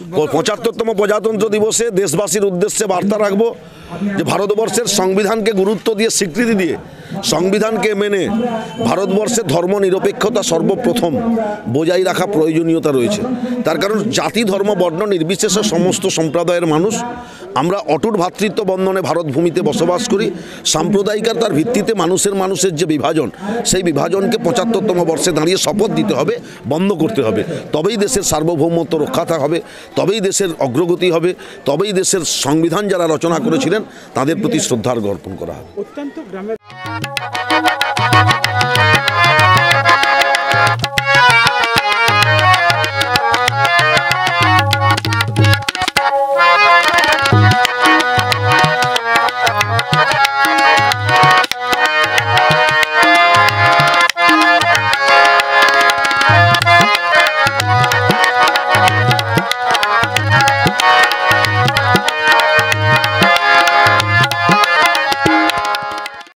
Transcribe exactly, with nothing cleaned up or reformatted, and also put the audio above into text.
পঁচাত্তরতম প্রজাতন্ত্র দিবসে দেশবাসীর উদ্দেশ্যে বার্তা রাখবো যে ভারতবর্ষের সংবিধানকে গুরুত্ব দিয়ে স্বীকৃতি দিয়ে সংবিধানকে মেনে ভারতবর্ষের ধর্ম নিরপেক্ষতা সর্বপ্রথম বজায় রাখা প্রয়োজনীয়তা রয়েছে। তার কারণ জাতি ধর্ম বর্ণ নির্বিশেষে সমস্ত সম্প্রদায়ের মানুষ আমরা অটুট ভ্রাতৃত্ব বন্ধনে ভারত ভূমিতে বসবাস করি। সাম্প্রদায়িকতার ভিত্তিতে মানুষের মানুষের যে বিভাজন, সেই বিভাজনকে পঁচাত্তরতম বর্ষে দাঁড়িয়ে শপথ দিতে হবে, বন্ধ করতে হবে। তবেই দেশের সার্বভৌমত্ব রক্ষা হবে, তবেই দেশের অগ্রগতি হবে, তবেই দেশের সংবিধান যারা রচনা করেছিলেন তাদের প্রতি শ্রদ্ধার অর্পণ করা হবে। অত্যন্ত গ্রামের